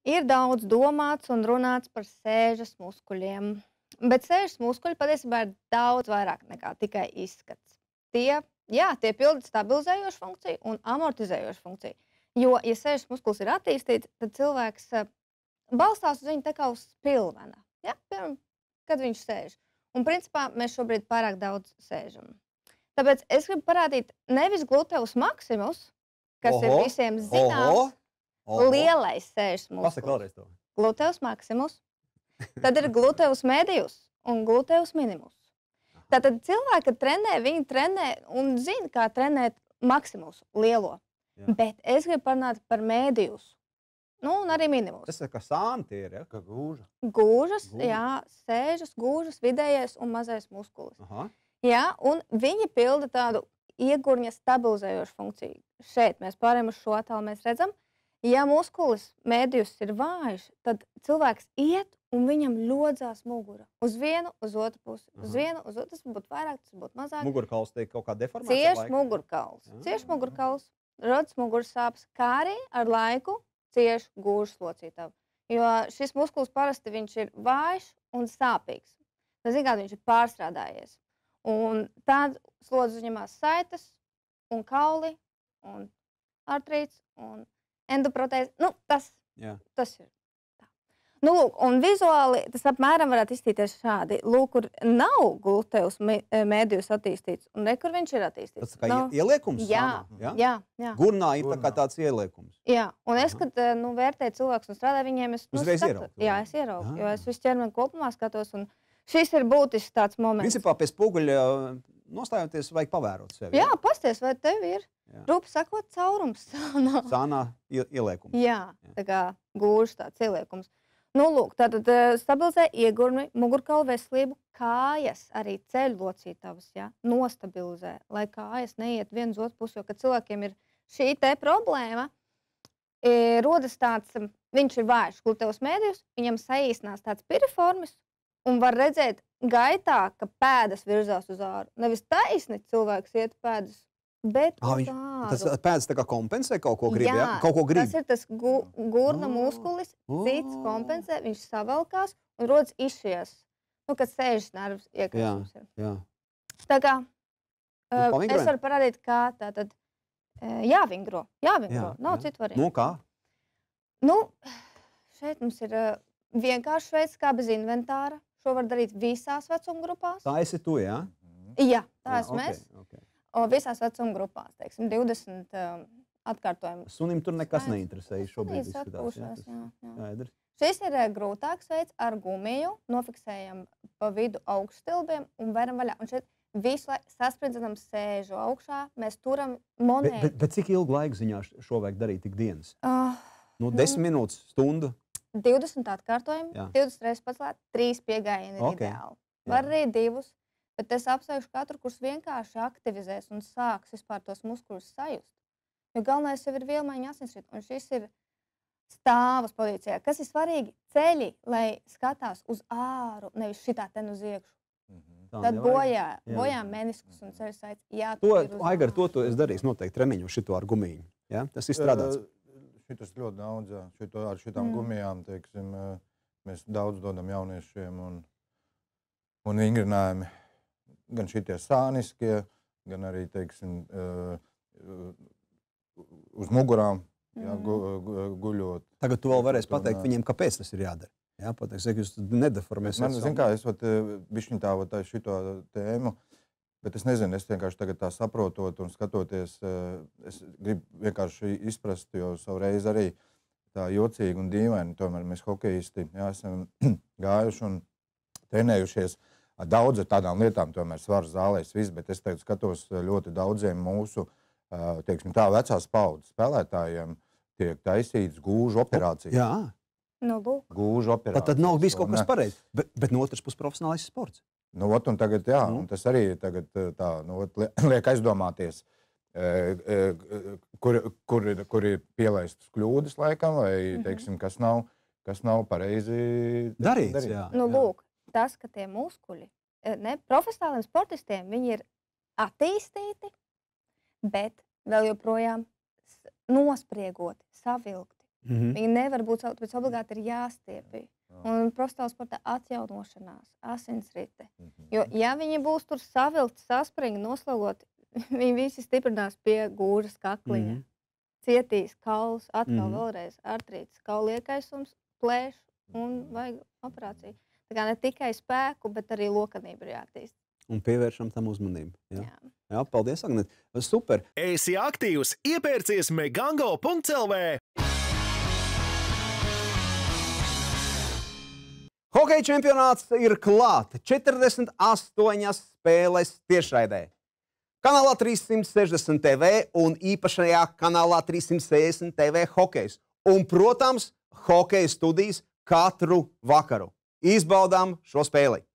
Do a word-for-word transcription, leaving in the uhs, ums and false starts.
Ir daudz domāts un runāts par sēžas muskuļiem, bet sēžas muskuļi patiesībā ir daudz vairāk nekā tikai izskats. Tie, jā, tie pilda stabilizējošu funkciju un amortizējošu funkciju. Jo, ja sēžas muskulis ir attīstīts, tad cilvēks eh, balstās uz viņu tā kā uz pilvena, ja? Piemēram, kad viņš sēž. Un principā mēs šobrīd pārāk daudz sēžam. Tāpēc es gribu parādīt nevis gluteus maximus, kas Oho, ir visiem zināms, oho, oho. lielais sēžas Pasaka muskulis. vēlreiz to. Gluteus maximus, tad ir gluteus medius un gluteus minimus. Tātad cilvēki, kad trenē, viņi trenē un zina, kā trenēt maksimus, lielo. Jā. Bet es gribu parunāt par medius, nu un arī minimus. Tas ir kā sāni tie ir, ja? Kā gūža. Gūžas, Gūžas. jā, sēžas, gūžas, vidējais un mazais muskulis. Aha. Jā, un viņi pilda tādu iegurņa stabilizējošu funkciju. Šeit mēs pārējām uz šo attēlu, mēs redzam, ja muskulis medius ir vājš, tad cilvēks iet un viņam ļodzās mugura. Uz vienu, uz otru pusi. Uz Aha. vienu, uz otru, tas būtu vairāk, tas būtu mazāk. Mugurkauls tiek kaut kā deformēts ar Cieši laiku? mugurkauls. Ah. Cieši mugurkauls, rodas muguras sāpes, kā arī ar laiku cieši gūžas locītavu. Jo šis muskulis parasti viņš ir vājš un sāpīgs. Tas zin, kā viņš ir pārstrādājies. Un tad slodzi uzņemās saites un kauli un artrīts un endoprotēze. Nu, tas, Jā. tas ir tā. Nu, lūk, un vizuāli tas apmēram varētu izstīties šādi. Lūk, kur nav gluteus medius attīstīts, un re, kur viņš ir attīstīts. Tas kā Nav- ie- ieliekums? Jā, sānā, ja? jā, jā. Gurnā ir tā kā Gurnā. tāds ieliekums. Jā, un es, Aha. kad eh, nu, vērtēju cilvēkus un strādāju viņiem, es nu, Uzreiz skatu- ieraugi, vai Jā, ne? es ieraugu, jo Ah. es visu ķermeni kopumā skatos, un šis ir būtisks tāds moments. Principā pie spoguļa nostājoties vajag pavērot sevi. Jā, pasties, vai tev ir, Jā. rūp sakot, caurums. Nav. Sānā ie- ieliekums. Jā, Jā. tā kā gūžas tāds ieliekums. Nu, lūk, tātad eh, stabilizē iegurmi, mugurkaula veselību, kājas arī ceļu locītavas, ja, nostabilizē, lai kājas neiet viens uz otru pusi, jo, kad cilvēkiem ir šī te problēma, e, rodas tāds, um, viņš ir vājš gluteus medius, viņam saīsinās tāds piriformis, un var redzēt gaitā, ka pēdas virzās uz āru. Nevis taisni cilvēks iet pēdas, bet Ah, uz viņš- Tas āru. pēdas tā kā kompensē kaut ko grib, Jā, ja? Kaut ko grib. Tas ir tas gu, gurna Oh. muskulis, cits Oh. kompensē, viņš savelkās un rodas izšies. Nu, kad sēžas nervs iekrāsums ir. Jā. Tā kā Nu, uh, pavingrojam. es varu parādīt, kā tā tad uh, jāvingro. Jāvingro, Jā, nav jā. citu variantu. Nu kā? Nu, šeit mums ir uh, vienkāršs veids, kā bez inventāra. Šo var darīt visās vecuma grupās. Tā esi tu, jā? Jā, tā Jā, esmu ok, es. ok. O, visās vecuma grupās, teiksim, divdesmit um, atkārtojumu. Sunim tur nekas Skaidrs. neinteresēja šobrīd. Sunīs izskatās, jā, atpūšās, tas- jā, jā. Skaidrs. Šis ir eh, grūtāks veids ar gumiju. Nofiksējam pa vidu augststilbiem un veram vaļā. Un šeit visu laiku sasprindzam sēžu augšā. Mēs turam Bet, monētu. bet, bet cik ilgu laiku ziņā š- šo vajag darīt tik dienas? Uh, Nu, Nu. desmit minūtes, stundu. divdesmit atkārtojumi, Jā. divdesmit reizes pacelt, trīs piegājieni ir Ok. ideāli. Jā. Var arī divus, bet es apsveikšu katru, kurš vienkārši aktivizēs un sāks vispār tos muskuļus sajust. Jo galvenais jau ir vielmaiņa asinsritu, un šis ir stāvas pozīcijā. Kas ir svarīgi? Ceļi, lai skatās uz āru, nevis šitā ten uz iekšu. Tā Tad nevajag. bojā, Jā. bojā meniskus un ceļu saites. Jā, To, tur ir uz Aigar, to, āru. to es darīšu noteikti treniņu šito ar gumiju. Ja? Tas ir strādāts. Šitas ļoti daudz, jā. Šito, ar šitām Mm. mm. gumijām, teiksim, eh, mēs daudz dodam jauniešiem un, un vingrinājumi. Gan šitie sāniskie, gan arī, teiksim, eh, uz mugurām, jā, gu, gu, guļot. Tagad tu vēl varēsi Tur, pateikt jā. viņiem, kāpēc tas ir jādara. Jā, pateiks, ja jūs nedeformēsiet. Man, savu- zin kā, es vat, bišķiņ tā, vat, tā šito tēmu, bet es nezinu, es vienkārši tagad tā saprotot un skatoties, eh, es gribu vienkārši izprast, jo savu reizi arī tā jocīgi un dīvaini, tomēr mēs hokeisti, jā, esam gājuši un trenējušies ar daudz ar tādām lietām, tomēr svaru zālēs viss, bet es tagad skatos ļoti daudziem mūsu, eh, teiksim tā, vecās paudzes spēlētājiem tiek taisīts gūžu operācijas. Jā, Nu, lūk. Gūžu tad, operācijas. tad nav bijis kaut un, kas eh, pareizs. Bet, bet no otras puses profesionālais sports. Nu, ot, un tagad, jā, Nu. un tas arī tagad, tā, nu, ot, lie- liek aizdomāties, e, e, kur, kur, ir, kur ir pielaistas kļūdas laikam, vai teiksim, kas, nav, kas nav pareizi Darīts, jā. Nu, lūk, tas, ka tie muskuļi, eh, ne, profesionāliem sportistiem, viņi ir attīstīti, bet vēl joprojām s- nospriegoti, savilkti. Mhm. Viņi nevar būt, tāpēc obligāti ir jāstiepj. Un profesionāla sporta atjaunošanās, asinsrite. Jo, ja viņi būs tur savilkti, saspringti, noslogoti, viņi visi stiprinās pie gūžas kakliņa. Mhm. Cietīs kauls, atkal Mhm. vēlreiz artrīts, kaula iekaisums, plēš un vajag operāciju. Tā kā ne tikai spēku, bet arī lokanību ir jāattīst. Un pievēršam tam uzmanību. Jā, Jā. jā paldies, Agnēt. Super. Esi aktīvs, iepērcies megango punkts el vē! Hokeja čempionāts ir klāt. četrdesmit astoņas spēles tiešraidē. Kanālā trīssimt sešdesmit T V un īpašajā kanālā trīssimt sešdesmit T V hokejs. Un, protams, hokeja studijas katru vakaru. Izbaudām šo spēli!